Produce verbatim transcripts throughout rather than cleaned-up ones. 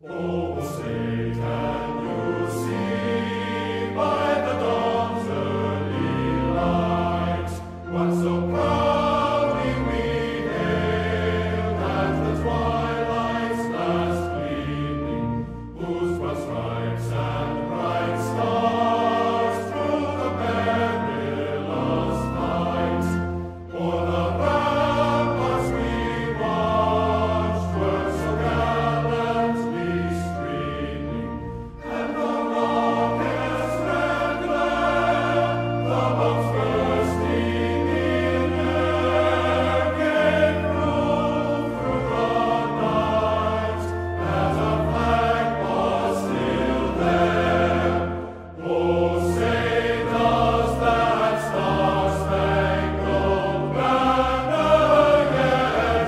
Oh, say, can you see by the dawn's early light what so proudly we hailed at the twilight's last gleaming, whose broad stripes and bright stars through the perilous fight o'er the ramparts we watched were so gallantly streaming, and the rocket's red glare, the bombs bursting in air, gave proof through the night that our flag was still there. Oh, say does that star-spangled banner yet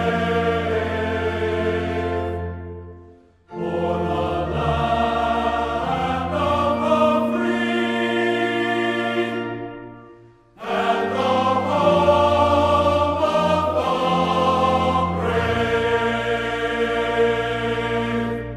wave o'er the land of the free and the home of the brave?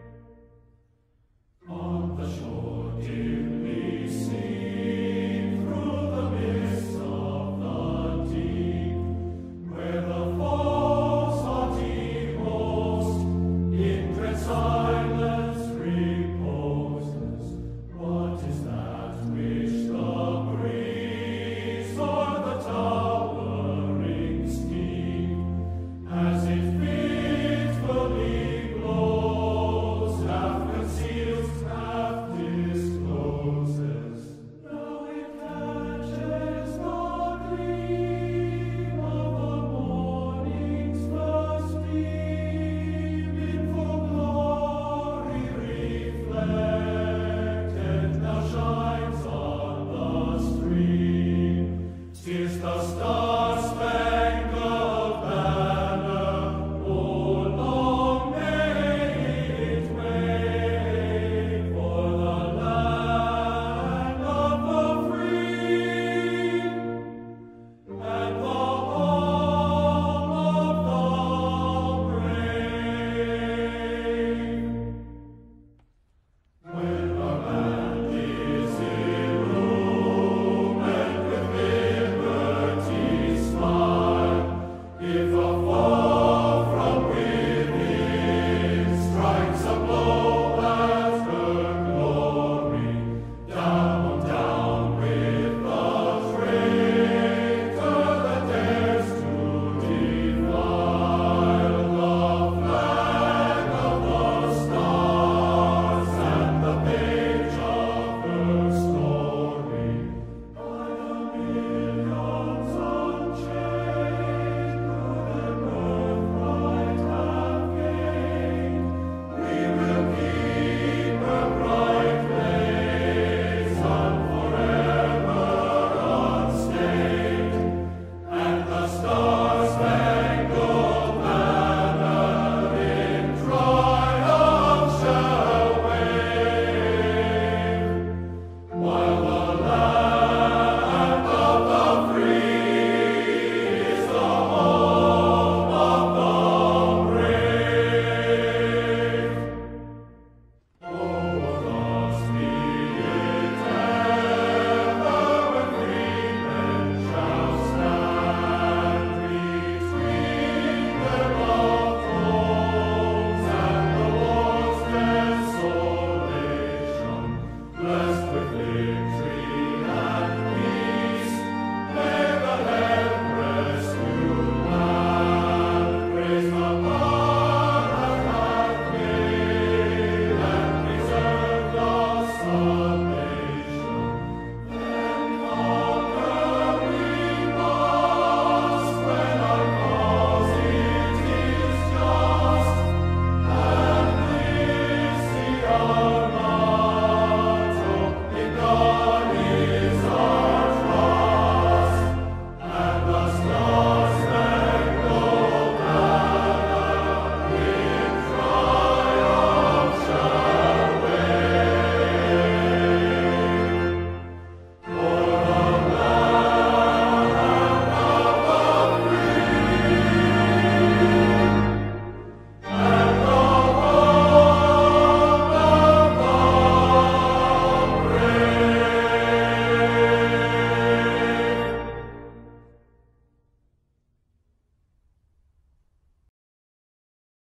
On the shore dimly seen through the mists of the deep, where the foe's haughty host in dread silence reposes, what is that which the breeze o'er the towering steep, as it fitfully blows, half conceals, half discloses? Now it catches the gleam of the morning's first beam, in full glory reflected, now shines on the stream. 'Tis the star